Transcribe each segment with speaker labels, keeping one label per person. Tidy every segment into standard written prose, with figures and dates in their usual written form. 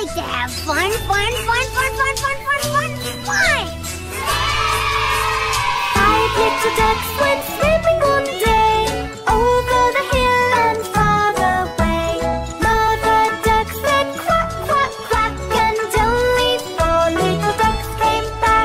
Speaker 1: like to have fun, fun, fun, fun, fun, fun, fun, fun, fun!
Speaker 2: 5 little ducks went swimming one day over the hill and far away. Mother duck said quack, quack, quack, and only 4 little ducks came back.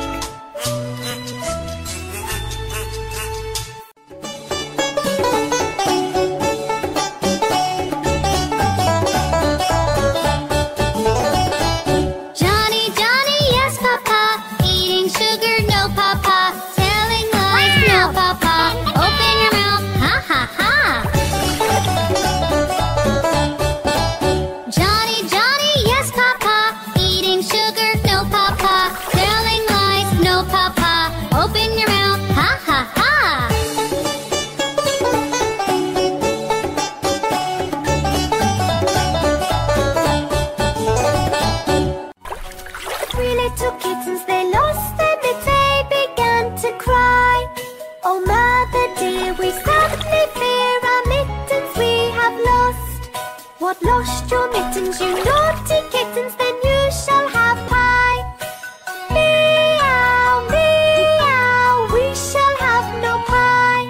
Speaker 3: Johnny, Johnny, yes, Papa. Eating sugar, no, Papa. Telling lies, no, Papa. Open your mouth, ha, ha, ha. Johnny, Johnny, yes, Papa. Eating sugar, no, Papa. Telling lies, no, Papa. Open your mouth, ha, ha, ha.
Speaker 2: 3 little kittens, they lost their mittens, they began to cry. Oh mother dear, we sadly fear our mittens we have lost. What, lost your mittens, you naughty kittens? Then you shall have pie. Meow, meow, we shall have no pie.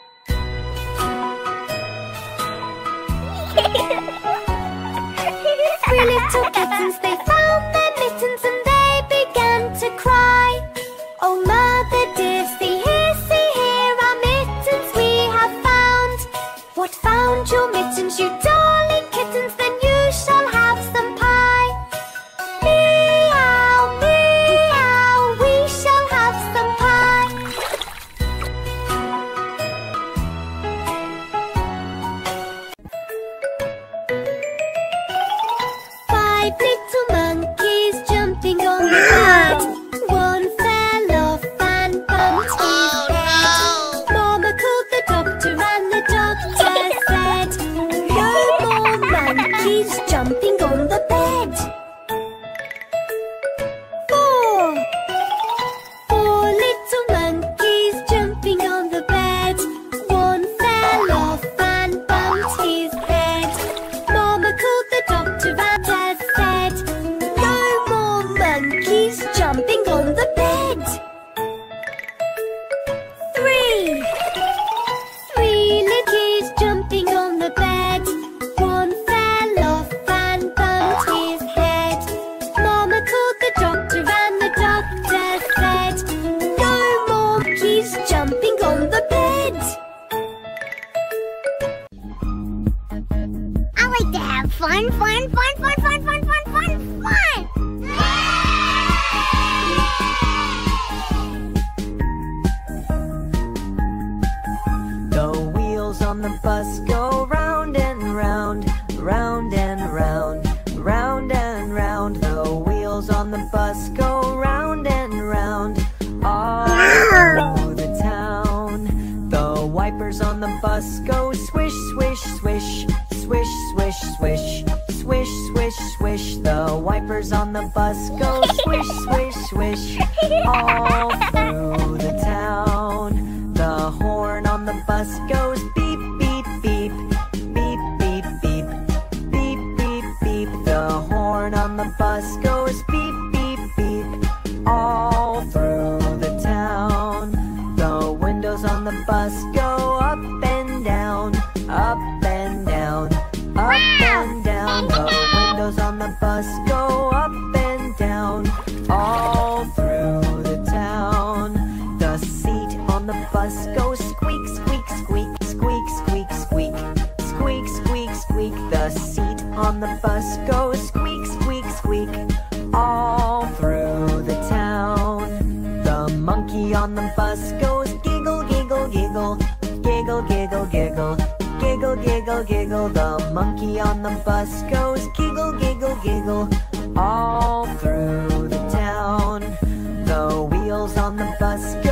Speaker 2: 3 little kittens, they found their mittens and they began to cry. Oh mother dear, see here, our mittens we have found. What, found your mittens, you darling kittens? Then you shall have some pie. Meow, meow, we shall have some pie. 5 little monkeys jumping on the bed. One fell off and bumped his head. Mama called the doctor and the doctor said, no more monkeys jumping on the bed. 4 little monkeys jumping on the bed. One fell off and bumped his head. Mama called the doctor and said, no more monkeys jumping on the bed. 3 little kids jumping on the bed. One fell off and bumped his head. Mama called the doctor and the doctor said, no more monkeys jumping on the bed.
Speaker 1: I like to have fun, fun, fun, fun, fun, fun, fun, fun, fun!
Speaker 4: The wheels on the bus go round and round, round and round, round and round. The wheels on the bus go round and round, all through the town. The wipers on the bus go swish, swish, swish, swish, swish, swish, swish, swish, swish. The wipers on the bus go swish, swish, swish, all through the town. The horn on the bus goes beep, beep, beep, beep, beep, beep, beep, beep, beep. The horn on the bus goes beep, beep, beep, all through the town. The windows on the bus go up and down, up and down, up and down. The windows on the bus go up and down, all through the town. The seat on the bus goes squeak, squeak, squeak, squeak, squeak, squeak, squeak, squeak, squeak. The seat on the bus goes squeak, squeak, squeak, all through the town. The monkey on the bus goes giggle, giggle, giggle, giggle, giggle, giggle, giggle, giggle, giggle. The monkey on the bus goes giggle, giggle, giggle, all through the town. The wheels on the bus